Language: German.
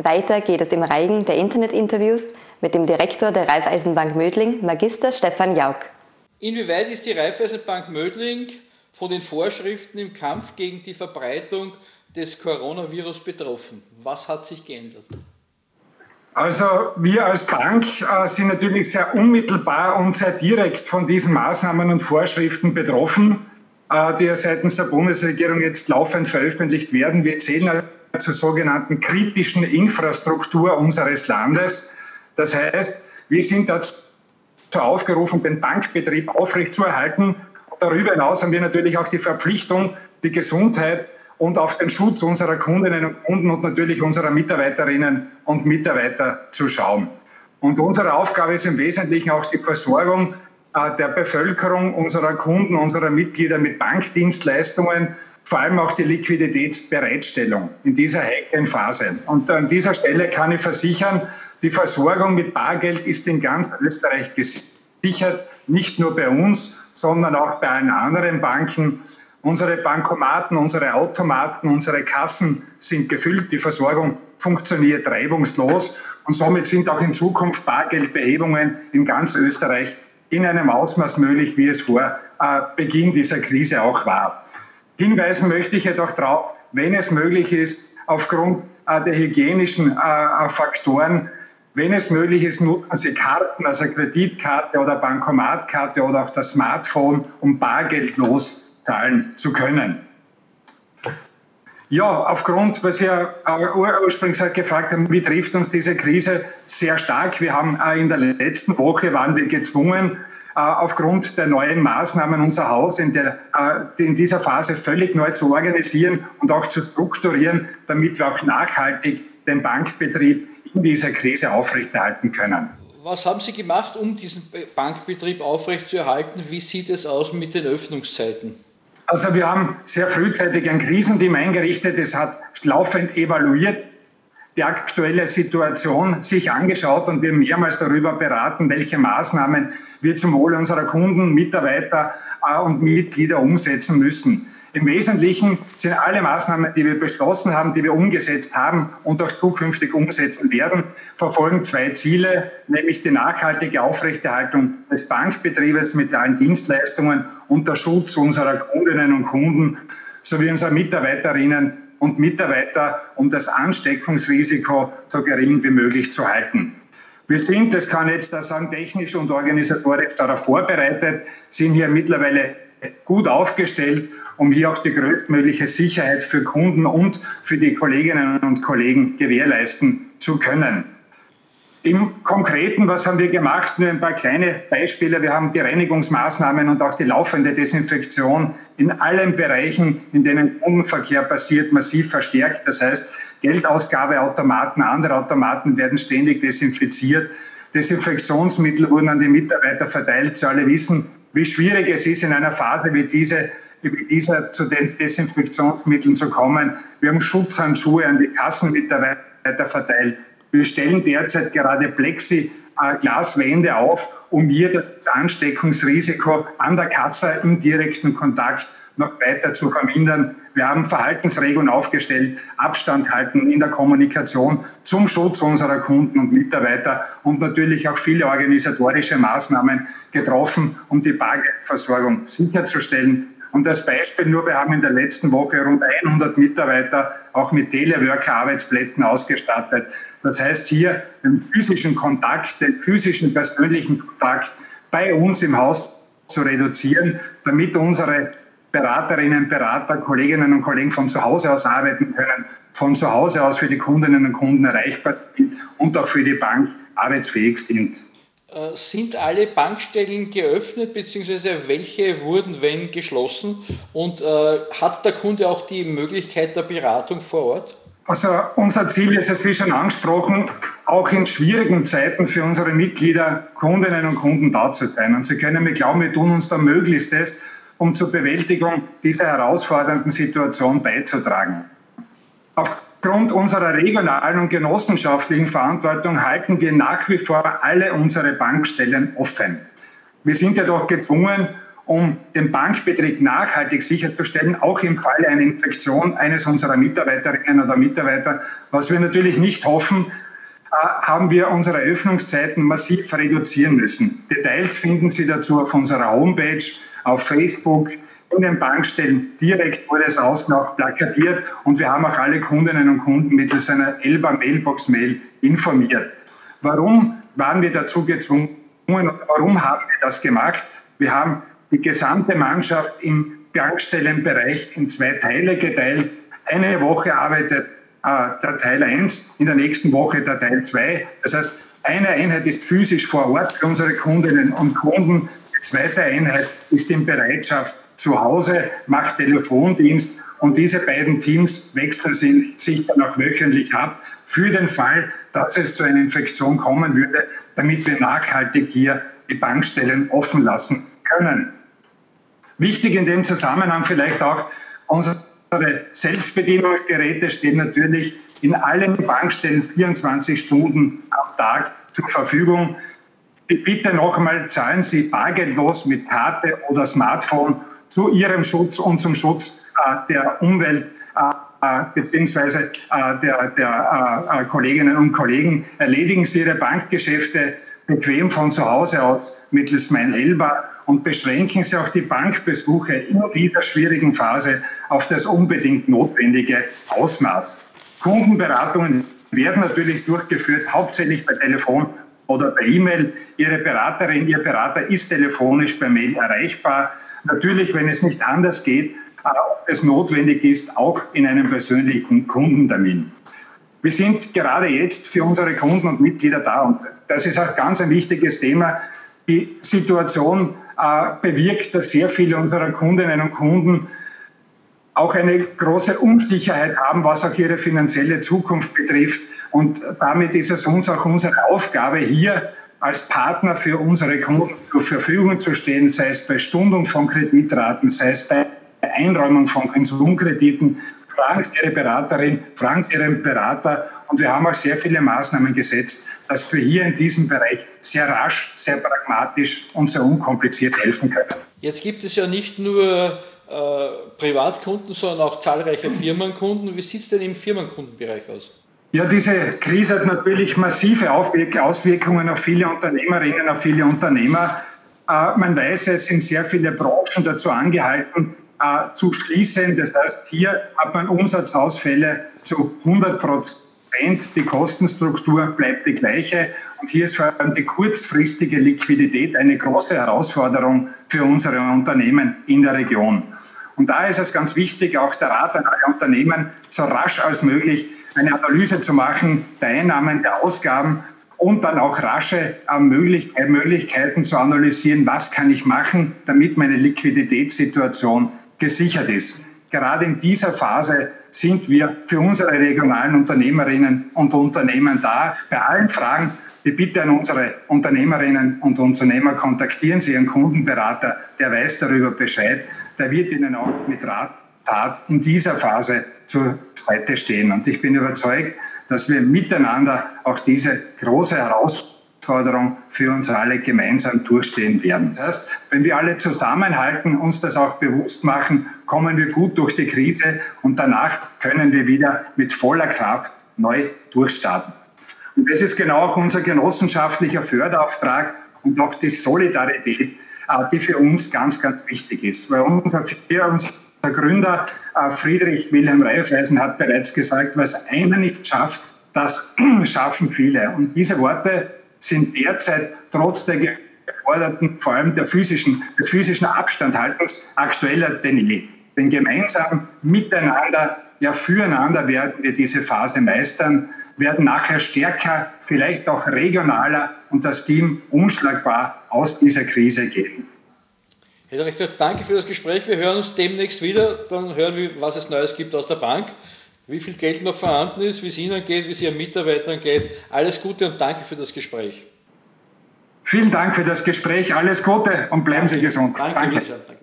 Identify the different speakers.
Speaker 1: Weiter geht es im Reigen der Internetinterviews mit dem Direktor der Raiffeisenbank Mödling, Magister Stefan Jauch.
Speaker 2: Inwieweit ist die Raiffeisenbank Mödling von den Vorschriften im Kampf gegen die Verbreitung des Coronavirus betroffen? Was hat sich geändert?
Speaker 3: Also wir als Bank sind natürlich sehr unmittelbar und sehr direkt von diesen Maßnahmen und Vorschriften betroffen, die ja seitens der Bundesregierung jetzt laufend veröffentlicht werden. Wir zählen zur sogenannten kritischen Infrastruktur unseres Landes. Das heißt, wir sind dazu aufgerufen, den Bankbetrieb aufrechtzuerhalten. Darüber hinaus haben wir natürlich auch die Verpflichtung, die Gesundheit und auf den Schutz unserer Kundinnen und Kunden und natürlich unserer Mitarbeiterinnen und Mitarbeiter zu schauen. Und unsere Aufgabe ist im Wesentlichen auch die Versorgung der Bevölkerung, unserer Kunden, unserer Mitglieder mit Bankdienstleistungen, vor allem auch die Liquiditätsbereitstellung in dieser heiklen Phase. Und an dieser Stelle kann ich versichern, die Versorgung mit Bargeld ist in ganz Österreich gesichert, nicht nur bei uns, sondern auch bei allen anderen Banken. Unsere Bankomaten, unsere Automaten, unsere Kassen sind gefüllt, die Versorgung funktioniert reibungslos und somit sind auch in Zukunft Bargeldbehebungen in ganz Österreich in einem Ausmaß möglich, wie es vor Beginn dieser Krise auch war. Hinweisen möchte ich jedoch darauf, wenn es möglich ist, aufgrund der hygienischen Faktoren, wenn es möglich ist, nutzen Sie Karten, also Kreditkarte oder Bankomatkarte oder auch das Smartphone, um bargeldlos zahlen zu können. Ja, aufgrund, was Sie ursprünglich gefragt haben, wie trifft uns diese Krise sehr stark. Wir haben in der letzten Woche waren wir gezwungen, aufgrund der neuen Maßnahmen unser Haus in dieser Phase völlig neu zu organisieren und auch zu strukturieren, damit wir auch nachhaltig den Bankbetrieb in dieser Krise aufrechterhalten können.
Speaker 2: Was haben Sie gemacht, um diesen Bankbetrieb aufrechtzuerhalten? Wie sieht es aus mit den Öffnungszeiten?
Speaker 3: Also wir haben sehr frühzeitig ein Krisenteam eingerichtet. Es hat laufend evaluiert, die aktuelle Situation sich angeschaut und wir mehrmals darüber beraten, welche Maßnahmen wir zum Wohle unserer Kunden, Mitarbeiter und Mitglieder umsetzen müssen. Im Wesentlichen sind alle Maßnahmen, die wir beschlossen haben, die wir umgesetzt haben und auch zukünftig umsetzen werden, verfolgen zwei Ziele, nämlich die nachhaltige Aufrechterhaltung des Bankbetriebes mit allen Dienstleistungen und der Schutz unserer Kundinnen und Kunden sowie unserer Mitarbeiterinnen und Mitarbeiter, um das Ansteckungsrisiko so gering wie möglich zu halten. Wir sind, das kann ich jetzt da sagen, technisch und organisatorisch darauf vorbereitet, sind hier mittlerweile gut aufgestellt, um hier auch die größtmögliche Sicherheit für Kunden und für die Kolleginnen und Kollegen gewährleisten zu können. Im Konkreten, was haben wir gemacht? Nur ein paar kleine Beispiele. Wir haben die Reinigungsmaßnahmen und auch die laufende Desinfektion in allen Bereichen, in denen Kundenverkehr passiert, massiv verstärkt. Das heißt, Geldausgabeautomaten, andere Automaten werden ständig desinfiziert. Desinfektionsmittel wurden an die Mitarbeiter verteilt. Sie alle wissen, wie schwierig es ist, in einer Phase wie dieser zu den Desinfektionsmitteln zu kommen. Wir haben Schutzhandschuhe an die Kassenmitarbeiter verteilt. Wir stellen derzeit gerade Plexiglaswände auf, um hier das Ansteckungsrisiko an der Kasse im direkten Kontakt noch weiter zu vermindern. Wir haben Verhaltensregeln aufgestellt, Abstand halten in der Kommunikation zum Schutz unserer Kunden und Mitarbeiter und natürlich auch viele organisatorische Maßnahmen getroffen, um die Bargeldversorgung sicherzustellen. Und als Beispiel nur, wir haben in der letzten Woche rund 100 Mitarbeiter auch mit Teleworker-Arbeitsplätzen ausgestattet. Das heißt, hier den physischen Kontakt, den physischen persönlichen Kontakt bei uns im Haus zu reduzieren, damit unsere Beraterinnen, Berater, Kolleginnen und Kollegen von zu Hause aus arbeiten können, von zu Hause aus für die Kundinnen und Kunden erreichbar sind und auch für die Bank arbeitsfähig sind.
Speaker 2: Sind alle Bankstellen geöffnet, beziehungsweise welche wurden, wenn, geschlossen? Und hat der Kunde auch die Möglichkeit der Beratung vor Ort?
Speaker 3: Also unser Ziel ist es, wie schon angesprochen, auch in schwierigen Zeiten für unsere Mitglieder, Kundinnen und Kunden da zu sein. Und Sie können mir glauben, wir tun uns da Möglichstes, um zur Bewältigung dieser herausfordernden Situation beizutragen. Aufgrund unserer regionalen und genossenschaftlichen Verantwortung halten wir nach wie vor alle unsere Bankstellen offen. Wir sind jedoch gezwungen, um den Bankbetrieb nachhaltig sicherzustellen, auch im Falle einer Infektion eines unserer Mitarbeiterinnen oder Mitarbeiter, was wir natürlich nicht hoffen, haben wir unsere Öffnungszeiten massiv reduzieren müssen. Details finden Sie dazu auf unserer Homepage, auf Facebook, in den Bankstellen. Direkt wurde es außen auch plakatiert und wir haben auch alle Kundinnen und Kunden mittels einer Elba Mailbox-Mail informiert. Warum waren wir dazu gezwungen und warum haben wir das gemacht? Wir haben die gesamte Mannschaft im Bankstellenbereich in 2 Teile geteilt. Eine Woche arbeitet der Teil 1, in der nächsten Woche der Teil 2. Das heißt, eine Einheit ist physisch vor Ort für unsere Kundinnen und Kunden. Die zweite Einheit ist in Bereitschaft zu Hause, macht Telefondienst und diese beiden Teams wechseln sich dann auch wöchentlich ab für den Fall, dass es zu einer Infektion kommen würde, damit wir nachhaltig hier die Bankstellen offen lassen können. Wichtig in dem Zusammenhang vielleicht auch, unsere Selbstbedienungsgeräte stehen natürlich in allen Bankstellen 24 Stunden am Tag zur Verfügung. Bitte noch einmal, zahlen Sie bargeldlos mit Karte oder Smartphone zu Ihrem Schutz und zum Schutz der Umwelt beziehungsweise der Kolleginnen und Kollegen. Erledigen Sie Ihre Bankgeschäfte bequem von zu Hause aus mittels Mein Elba und beschränken Sie auch die Bankbesuche in dieser schwierigen Phase auf das unbedingt notwendige Ausmaß. Kundenberatungen werden natürlich durchgeführt, hauptsächlich per Telefon oder per E-Mail. Ihre Beraterin, Ihr Berater ist telefonisch per Mail erreichbar. Natürlich, wenn es nicht anders geht, ob es notwendig ist, auch in einem persönlichen Kundentermin. Wir sind gerade jetzt für unsere Kunden und Mitglieder da und das ist auch ganz ein wichtiges Thema. Die Situation bewirkt, dass sehr viele unserer Kundinnen und Kunden auch eine große Unsicherheit haben, was auch ihre finanzielle Zukunft betrifft. Und damit ist es uns auch unsere Aufgabe, hier als Partner für unsere Kunden zur Verfügung zu stehen, sei es bei Stundung von Kreditraten, sei es bei Einräumung von Konsumkrediten. Fragen Sie Ihre Beraterin, fragen Sie Ihren Berater. Und wir haben auch sehr viele Maßnahmen gesetzt, dass wir hier in diesem Bereich sehr rasch, sehr pragmatisch und sehr unkompliziert helfen können.
Speaker 2: Jetzt gibt es ja nicht nur Privatkunden, sondern auch zahlreiche Firmenkunden. Wie sieht es denn im Firmenkundenbereich aus?
Speaker 3: Ja, diese Krise hat natürlich massive Auswirkungen auf viele Unternehmerinnen, auf viele Unternehmer. Man weiß, es sind sehr viele Branchen dazu angehalten, zu schließen. Das heißt, hier hat man Umsatzausfälle zu 100%. Die Kostenstruktur bleibt die gleiche. Und hier ist vor allem die kurzfristige Liquidität eine große Herausforderung für unsere Unternehmen in der Region. Und da ist es ganz wichtig, auch der Rat an alle Unternehmen so rasch als möglich eine Analyse zu machen, der Einnahmen, der Ausgaben und dann auch rasche Möglichkeiten zu analysieren, was kann ich machen, damit meine Liquiditätssituation gesichert ist. Gerade in dieser Phase sind wir für unsere regionalen Unternehmerinnen und Unternehmen da. Bei allen Fragen, die Bitte an unsere Unternehmerinnen und Unternehmer, kontaktieren Sie Ihren Kundenberater, der weiß darüber Bescheid. Der wird Ihnen auch mit Rat und Tat in dieser Phase zur Seite stehen. Und ich bin überzeugt, dass wir miteinander auch diese große Herausforderung für uns alle gemeinsam durchstehen werden. Das heißt, wenn wir alle zusammenhalten, uns das auch bewusst machen, kommen wir gut durch die Krise und danach können wir wieder mit voller Kraft neu durchstarten. Und das ist genau auch unser genossenschaftlicher Förderauftrag und auch die Solidarität, die für uns ganz, ganz wichtig ist. Weil unser Gründer Friedrich Wilhelm Raiffeisen hat bereits gesagt, was einer nicht schafft, das schaffen viele. Und diese Worte sind derzeit trotz der geforderten, vor allem des physischen Abstandhaltens, aktueller denn je. Denn gemeinsam, miteinander, ja füreinander werden wir diese Phase meistern, werden nachher stärker, vielleicht auch regionaler und das Team unschlagbar aus dieser Krise gehen.
Speaker 2: Herr Direktor, danke für das Gespräch. Wir hören uns demnächst wieder. Dann hören wir, was es Neues gibt aus der Bank, wie viel Geld noch vorhanden ist, wie es Ihnen geht, wie es Ihren Mitarbeitern geht. Alles Gute und danke für das Gespräch.
Speaker 3: Vielen Dank für das Gespräch. Alles Gute und bleiben Sie gesund.
Speaker 2: Danke.